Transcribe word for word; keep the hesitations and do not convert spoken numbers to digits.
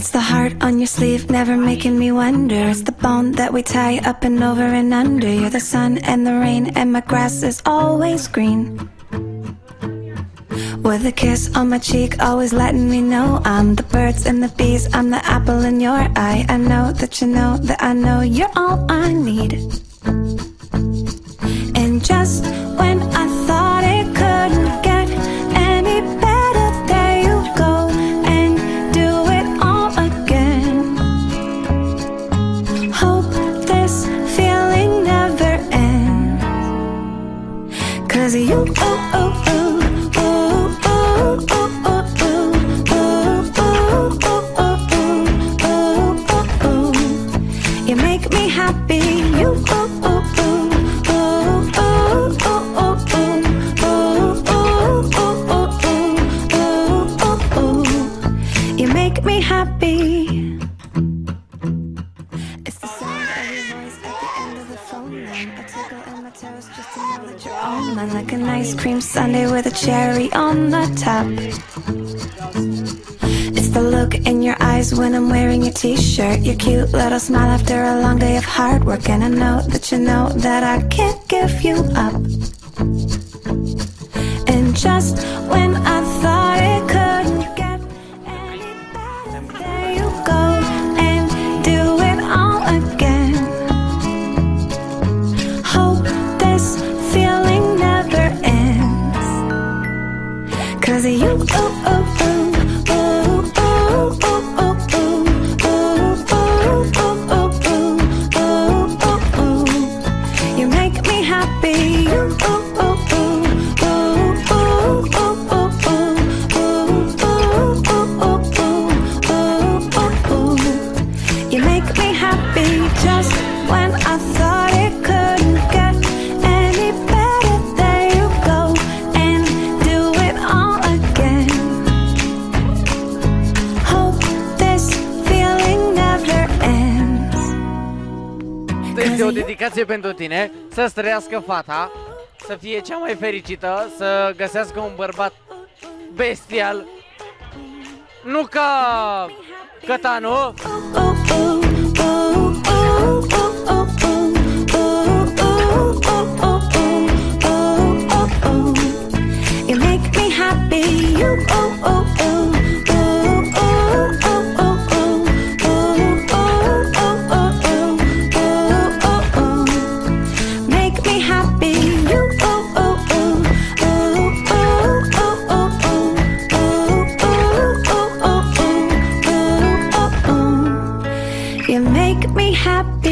It's the heart on your sleeve, never making me wonder. It's the bone that we tie up and over and under. You're the sun and the rain, and my grass is always green. With a kiss on my cheek, always letting me know I'm the birds and the bees, I'm the apple in your eye. I know that you know that I know you're all I need. And just when I thought it couldn't get any better, there you go and do it all again. Hope this feeling never ends, 'cause you, oh, oh, oh, you make me happy, you, oh, oh, oh, oh, oh, oh, oh, oh, oh, oh, oh, oh, oh, oh, you make me happy. It's the sound of your voice at the end of the phone line. A tickle in my toes just to know that you're on mine. Like an ice cream sundae with a cherry on the top. It's the look in your eyes when I'm wearing your t-shirt, your cute little smile after a long day of hard work. And I know that you know that I can't give you up. And just when I thought it couldn't get any better, there you go and do it all again. Hope this feeling never ends, 'cause you, oh, oh, oh, este o dedicație pentru tine. Să trăiască fata, să fie cea mai fericită, să găsească un bărbat bestial, nu ca Cătanu. You make me happy, you, oh, oh, oh. You make me happy.